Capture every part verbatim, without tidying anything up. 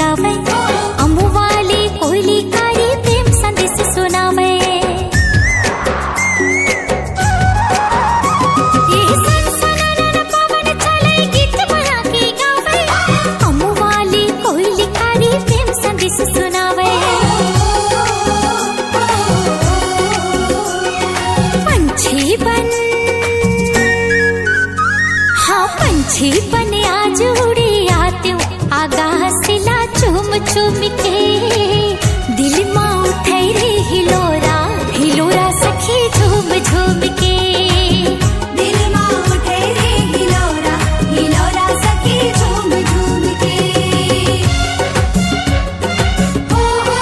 बरसावे, अम्बु वाली कोयली कारी प्रेम संदेश सुनावे। ये सन सनाना पवन चले गीत बना के गावे, अम्बु वाली कोयली कारी प्रेम संदेश सुनावे। पंछी बन, हाँ पंछी बन आज उड़ी आती हूँ आगासिला चुम चुम के, दिल माँ उठे रे हिलोरा हिलोरा सखी झूम झूम के। दिल माँ उठे रे हिलोरा हिलोरा सखी झूम झूम के। ओ हो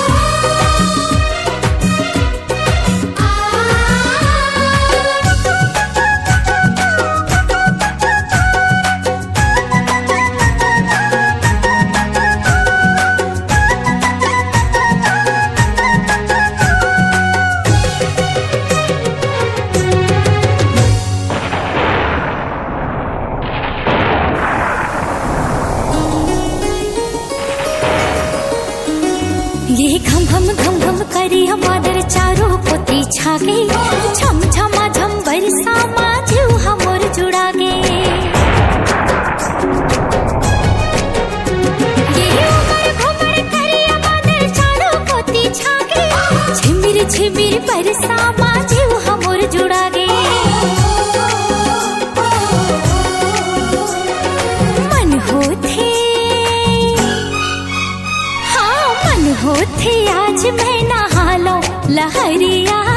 ये घम घम घम घम करी हमादर चारों पोती छा गई, छम छमा झम बरसा माझू हमोर जुड़ा गे। ये उमर घुमर करी हमादर चारों पोती छा गई, झिमिर झिमिर बरसा माझू हमोर जुड़ा गे। मन होते होते आज मैं नहा लो लहरिया